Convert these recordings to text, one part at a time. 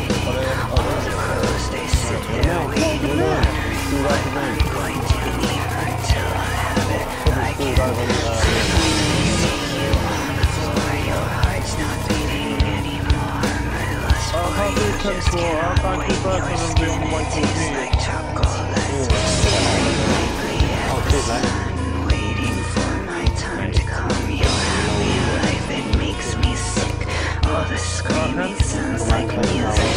Waiting for my time to come. Your happy life, it makes me sick. All the screaming sounds like music.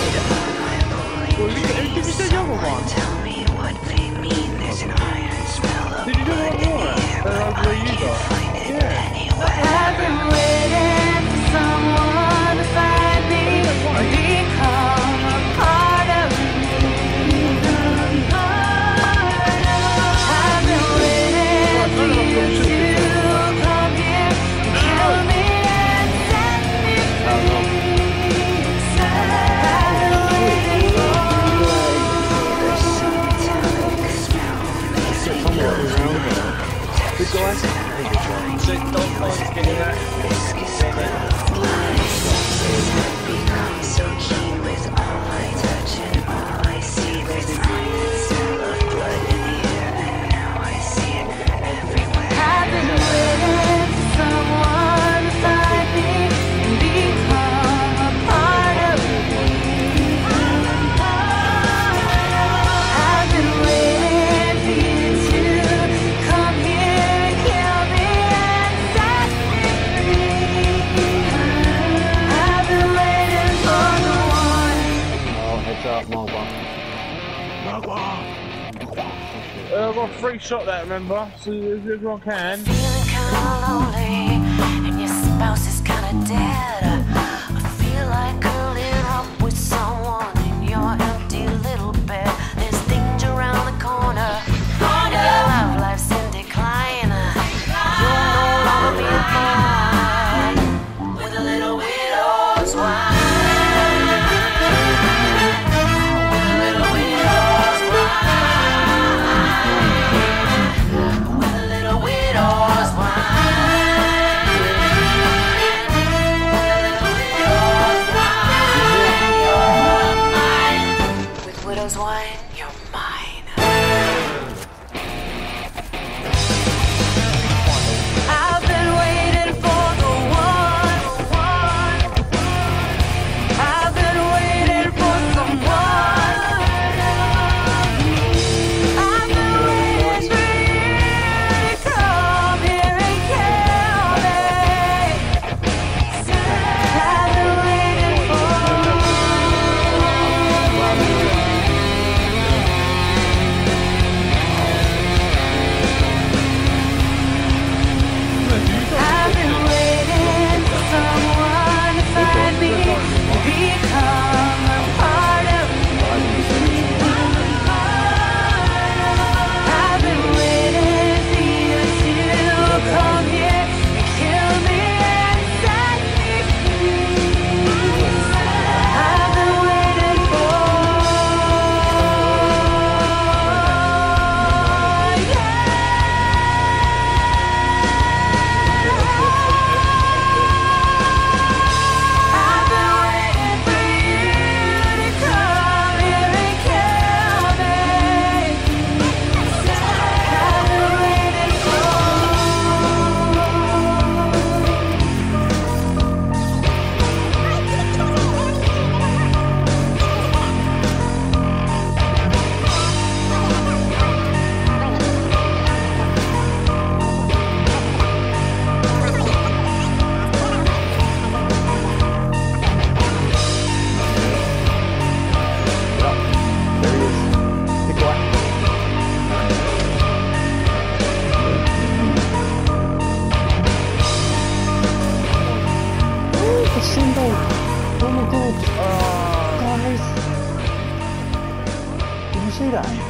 Tell me what they mean. There's an iron smell of blood in the air, but I can't find it anywhere. I've been waiting for someone to find me and become a part of me. I've been waiting for you to come here and kill me and set me free. Become so keen with all I touch and all I see. There's an iron smell of blood in the air, and now I see it everywhere. I've been waiting for someone to find me and become a part of me. I've been waiting for you to come here and kill me and set me free. I've been waiting for the one. Oh, heads up, Margwa. I've got a free shot that, remember? So if everyone can. Feeling kinda lonely and your spouse is kinda dead. I feel like curling up with someone in your empty little bed. There's danger around the corner. Your love life's in decline. You'll no longer be mine with a little widow's wine. With a little widow's wine. With a little widow's wine. With a little widow's wine. You're mine. With widow's wine, you're mine. I've been waiting for the one. I've been waiting for someone. I've been waiting for you to come here and kill me. I've been waiting for. I've been waiting for someone to find me and become a part of me. I've been waiting for you to come here and kill me and set me free. I've been waiting for, I've been waiting for you to come here and kill me. I've been waiting for. There he is. Be quiet. Oh, the symbol. Oh my god. Guys. Did you see that?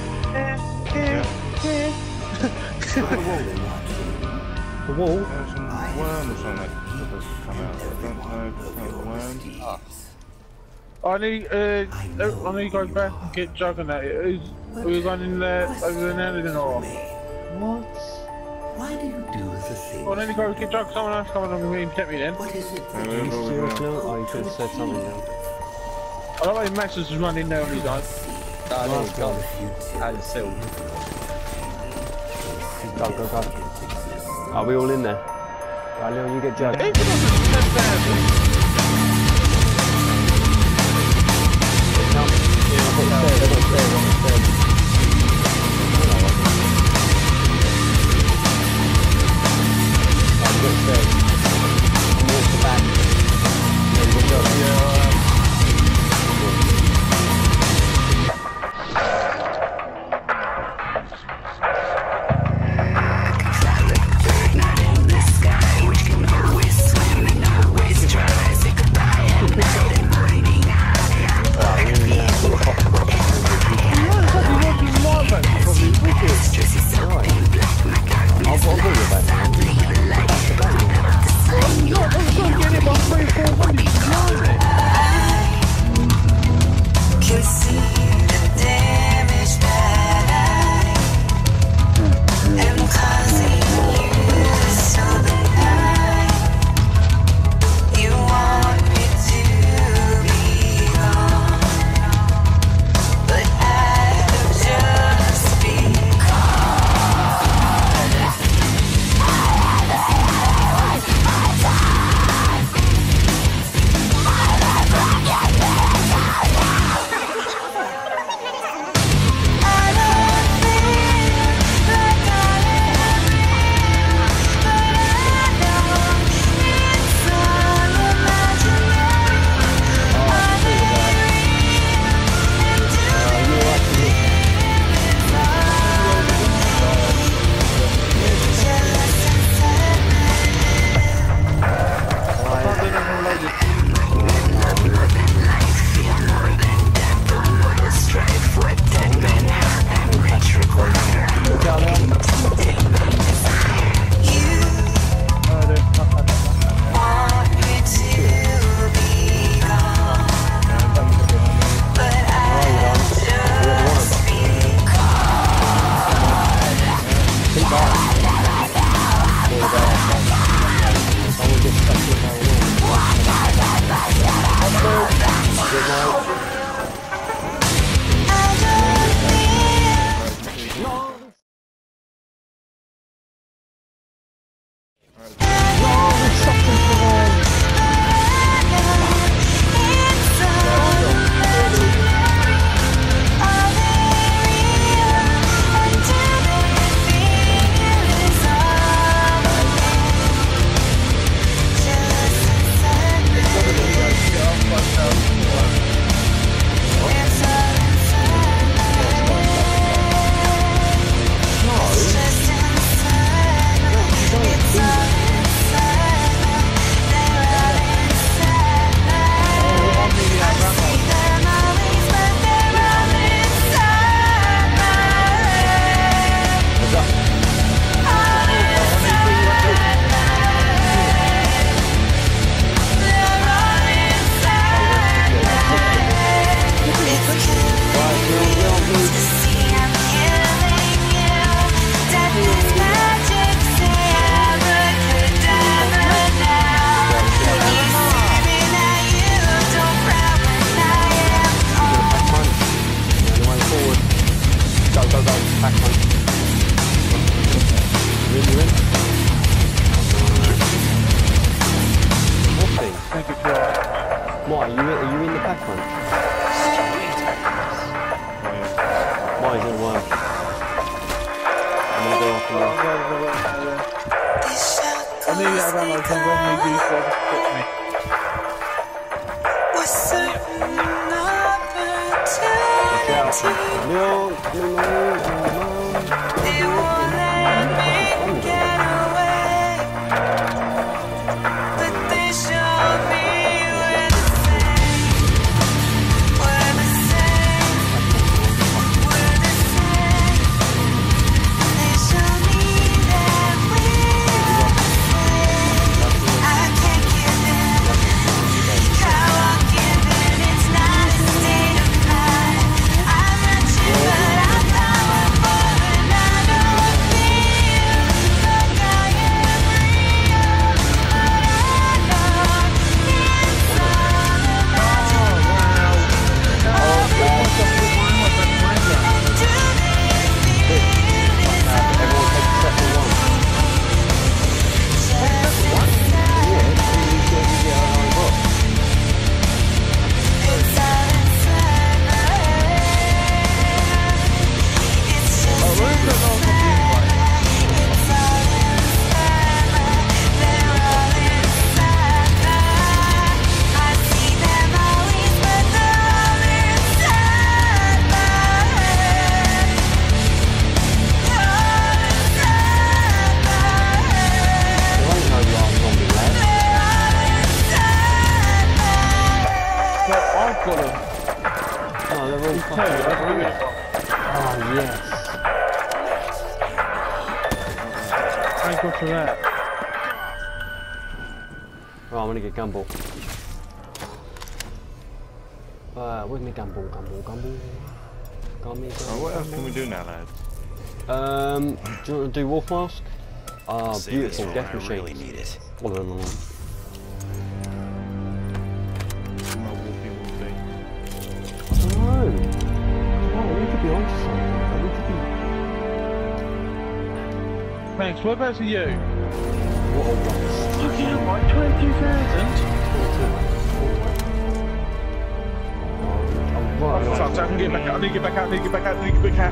The wall? There's some worm or something that does come out. I don't know. Worm. I need to go back and get Jug and that. Are we going in there over there now? Or? What? Why do you do the thing? Well, then you go get Jug. Someone else come along and protect me then. What is it? Did you steal a clue? Oh, you could have said something now. I don't know Max is running there on his own. There we go. And Sil. Go. Are we all in there? Right, Leon, you get jugged. Even if it's 10,000. What, are you in the back one? Why does it work? I'm gonna go off I knew you had one of them wrong with you, so they're all fucking... Oh, yes. Thank God for that. Right, I'm gonna get Gumball. Where's my Gumball? Oh, what else can we do now, lads? Do you want to do Wolf Mask? Ah, Save this beautiful, for death when I machine. really need it. My wolfie. I don't know. Oh, we could be onto something. We could be... Thanks, whereabouts are you? What a waste. Fucking hell, like 22,000? Right, Oh, fuck, I need to get back out, I need to get back out.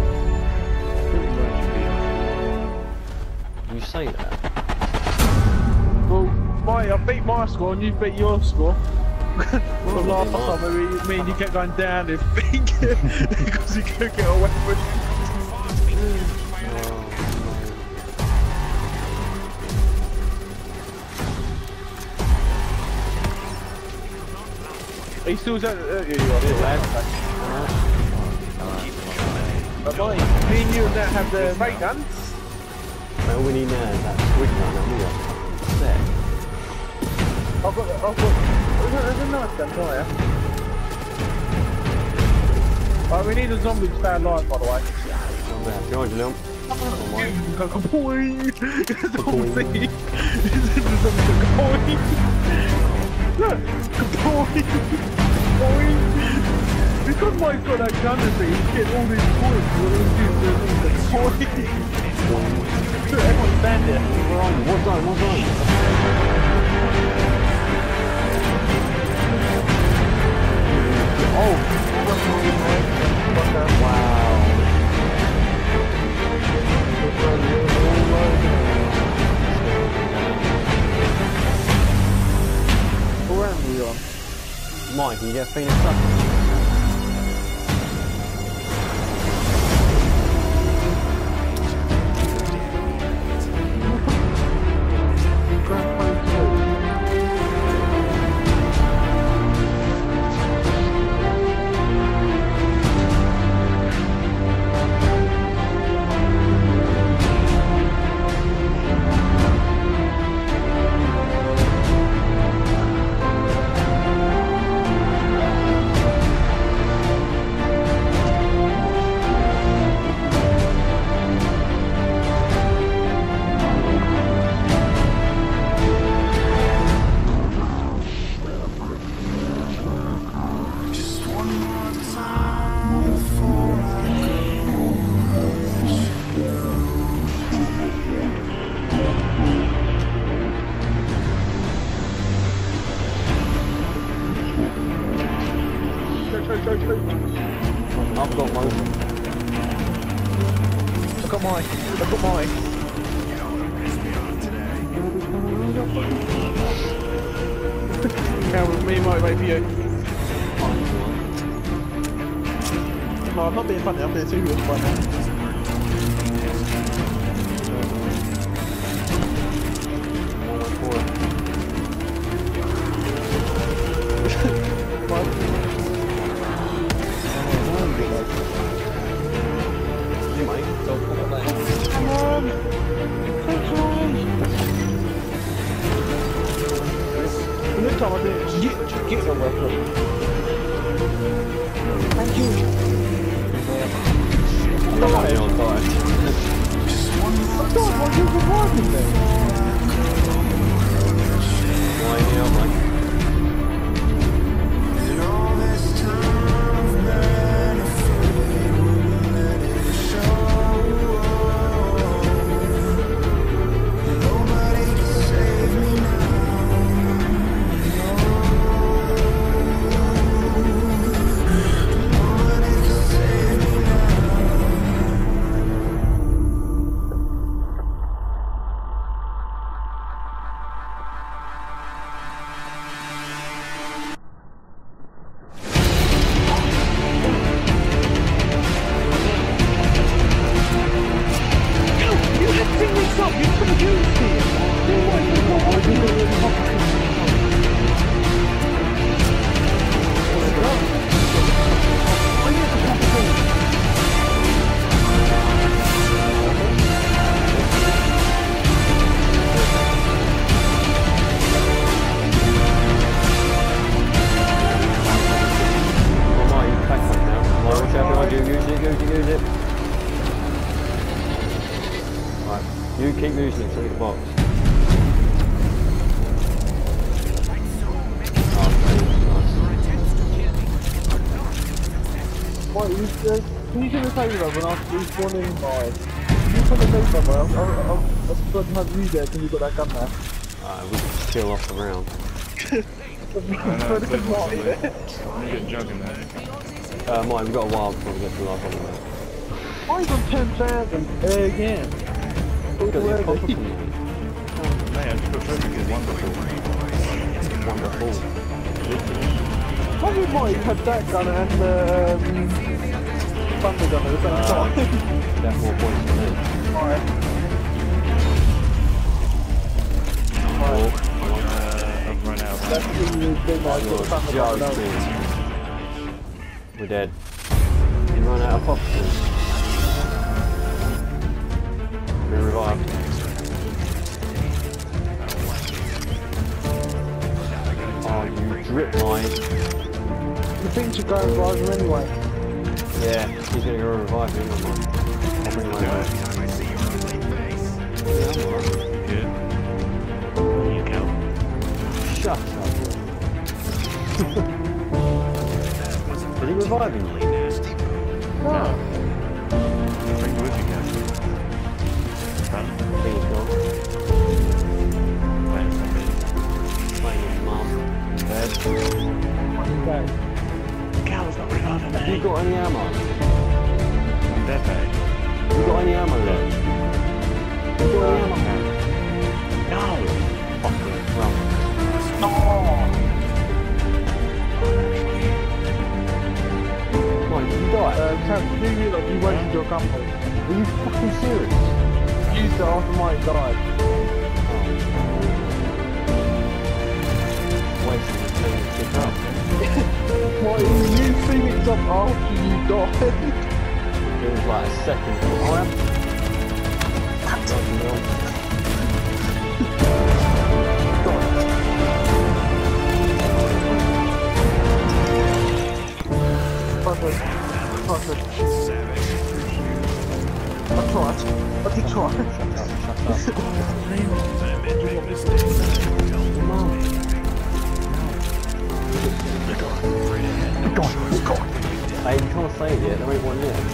You say that? Well, I beat my score and you beat your score. The last time me and you kept going down and because you couldn't get a weapon. Are you still at yeah, you are. But me and you now have the ray guns. Well, we need that squid gun, and we are set. I've got, there's a nice gun, don't you? Right, we need a zombie to stay alive, by the way. Behind you, Leon. Kapoing! Zombie! The zombie kapoing! Look! Kapoing! Kapoing! Because Mike's got that gun to see, he's getting all these points for all these kapoing! Look, everyone stand there. Where are you? What zone? Wow. Where am we on? Mike, can you get a Phoenix up? I've got one. Look at mine. Now with me, might for you. No, I'm not being funny, I'm being serious right now. Next time I do it, just get your weapon. Thank you. I'm not going on die. I thought I was rewarding them. Why here, Mike? lose it. Right, you keep losing it, take the box. Oh, What, can you do me a favour when I respawn in by? Can you put the base somewhere? I've got to have you there because you've got that gun there. Alright, we can kill off the round. Put the Marty there. I'm getting jugging there. Marty, we've got a while before we get to the last one. Mine's on 10,000 again. Because it's complicated. Mate, I just got trophy is wonderful. Wonderful. How did Mike have that gun and the thunder gun at the same time? That's more points than me. Alright. I've run out. That's the thing you do now, you've got the thunder gun. No. We're dead. You run out of popsicles. We're revived. Oh, you drip mine. The thing should go and revive him anyway. Yeah, he's gonna go revive me. I'll bring mine back. Yeah. You go. Shut up. Did he revive him? No. Bring you with you, Cal. Done. I think he's gone. Playing somebody. Playing his mum. Dead. Cal's not reviving Have you got any ammo? I'm dead, mate. Have you got any ammo left? Have you got any ammo? No! Fucking run. Why, did you die? Cam, do you realise you wasted your gun point? Are you fucking serious? Used it after Mike died. Wasting the thing to pick up. Why, you used Phoenix up after you died? It was like a second before. Perfect. I tried. I did try. Hey, you can't say it yet, there ain't one yet.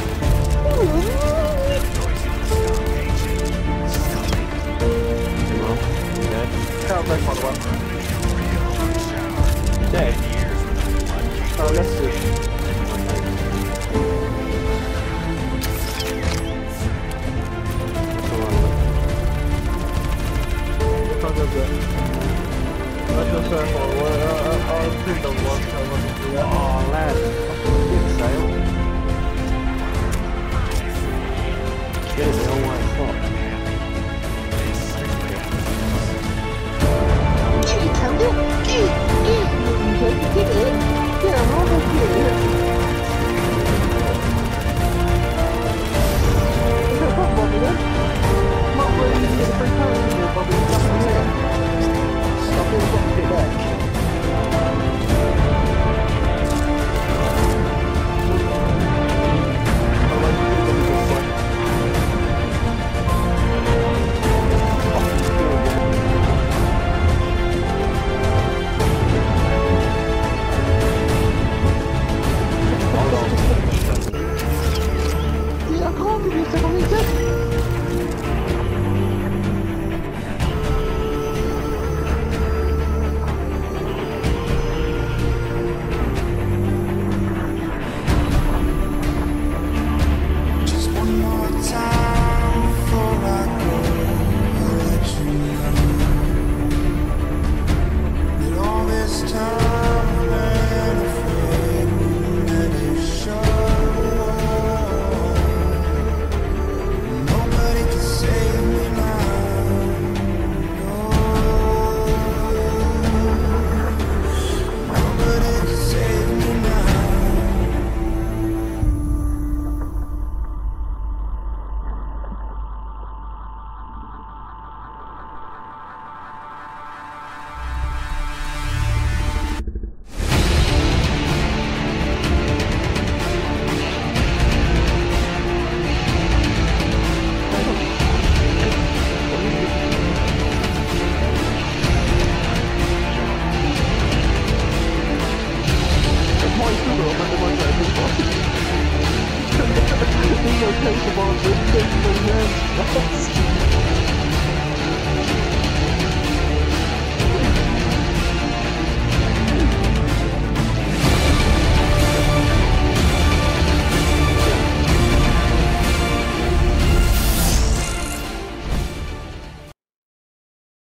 You dead? Can't break by the way. Dead? Oh, let's see. I'll think of one. Oh, lad. Good sail. Get it the whole way spot. Yeah, I'm not okay, Commander. Take me, man.